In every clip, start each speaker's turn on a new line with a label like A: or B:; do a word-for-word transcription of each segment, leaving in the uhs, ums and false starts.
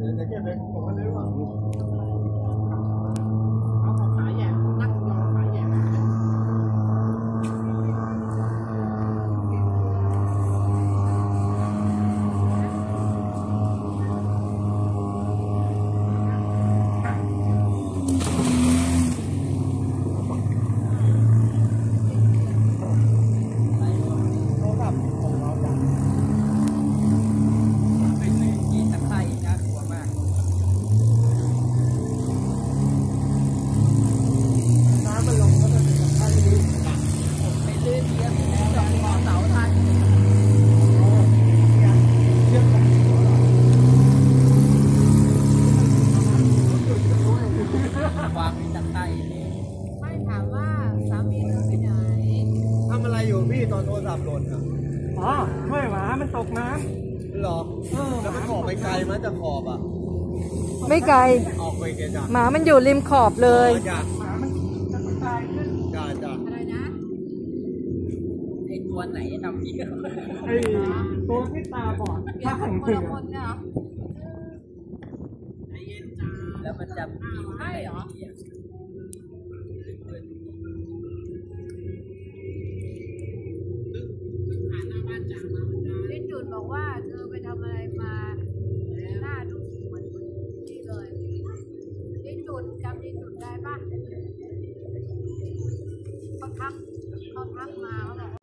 A: จะเก็บไปผมก็เลยว่าตอนโทรศัพท์หล่นอ่ะอ๋อช่วยหมามันตกน้ำหรอเออแล้วมันออกไปไกลมั้ยจากขอบอ่ะ
B: ไม่ไกล
A: ออกไปไกลจ้ะ
B: หมามันอยู่ริมขอบเลย
A: จ้ะหมามันจะตายขึ้นจ้ะจ้ะอะไรนะไอตัวไหนทำเยอะไอตัวที่ตาบอดถ้าของคนละคนเนี่ยแล้วมันจะใช่เหรอ
C: พี่จุนบอกว่าเธอไปทำอะไรมาหน้าดูเหมือนนี่เลยพี่จุนจำพี่จุนได้ปะเขาทักเขาทักมาเขาบอก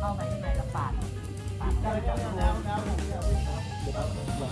A: เข้าไปข้างในแล้วปาดปาดแล้วแล้วแล้วแล้ว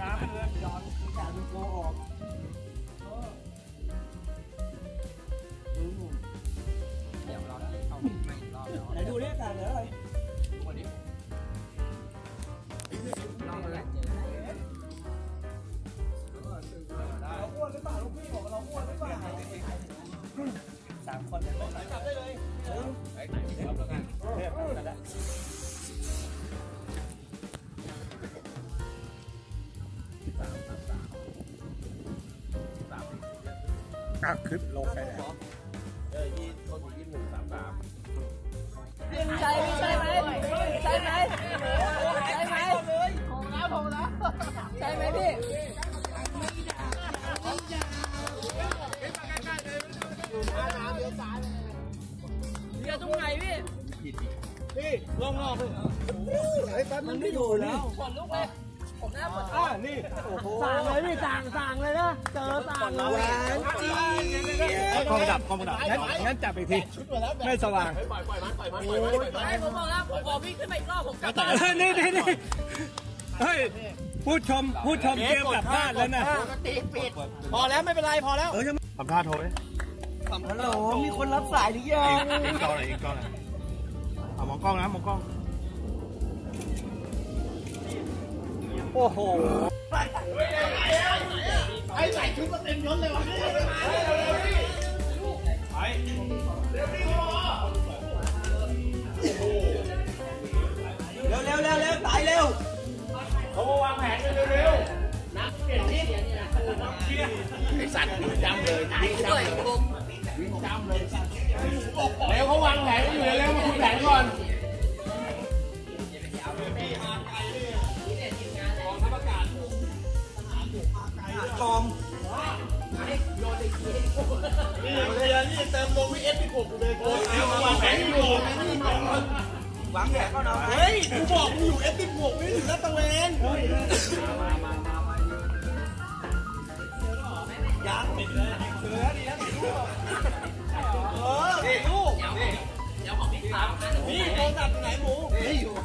A: น้ำไปเลยย้อนแต่ดูโกออกเดี๋ยวเราเข้าไม่รอบแล้วไหนดูเรียกกันเลยอะไรดูดิเราแหละเจอเราอ้วนหรือเปล่าลูกพี่บอกว่าเราอ้วนหรือเปล่าสามคนเลยจับได้เลยไอ้ไหนเอาตัวกันเทพกันได้อ่ะคลิปลงไปแล้วเออยี่ต้นยี่หนึ่งสามสาม
B: ใช่ใช่ไหมใช่ไหมใช่ไหมโทรแล้วโทรแล้วใช่ไหมพี่เดี๋ยวตรงไหนพี่
A: พี่ลงออกเลยไอ้แป๊บมันไม่อยู่แล้ว
B: ขนลุกเลยผมหน้าปวด
A: อ่านี่โอ้โห
B: สั่งเลยพี่สั่งสั่งเลยนะเจอสั่งเลย
A: คอมดับคอมดับงั้นงั้นจับอีกทีไม่สว่าง
B: ปล่อยปล่อยมันปล่อยมันปล่อยมันปล่อยมันผมบอกแล้วผมขอพี่ขึ้นมาอีกรอบผมกลับบ้าน
A: นี่นี่นี่เฮ้ยผู้ชมผู้ชมเตรียมกลับบ้านแล้วนะ
B: ตีปิด
A: พอแล้วไม่เป็นไรพอแล้วเออทำท่าโทรเลยฮัลโหลมีคนรับสายหรือยังอีกกล้องไหนอีกกล้องไหนเอามองกล้องนะมองกล้องโอ้โหไอ้ใส่ชุดมาเต็มยศเลยวะไปเร็วเร็วเร็วเร็วตายเร็วเขาวางแผนกันเร็วๆนักเก็ตนี่ไอ้สัตว์วิ่งจำเลยวิ่งจำเลยวิ่งจำเลยเร็วเขาวางแผนอยู่เร็วมาคุยแผนก่อนกองนี่เลยนี่เติมโมวิเอสที่ผมเลยโอ้ยวางแผนอยู่วางแผนก็นอนเฮ้ยกูบอกมึงอยู่เอสที่ผมไม่ถึงลาดตระเวนมามามามายังปิดเลยเสือดีแล้วลูกเออนี่ลูกเดี๋ยวของพี่สาวนี่โทรศัพท์ไหนหมูนี่อยู่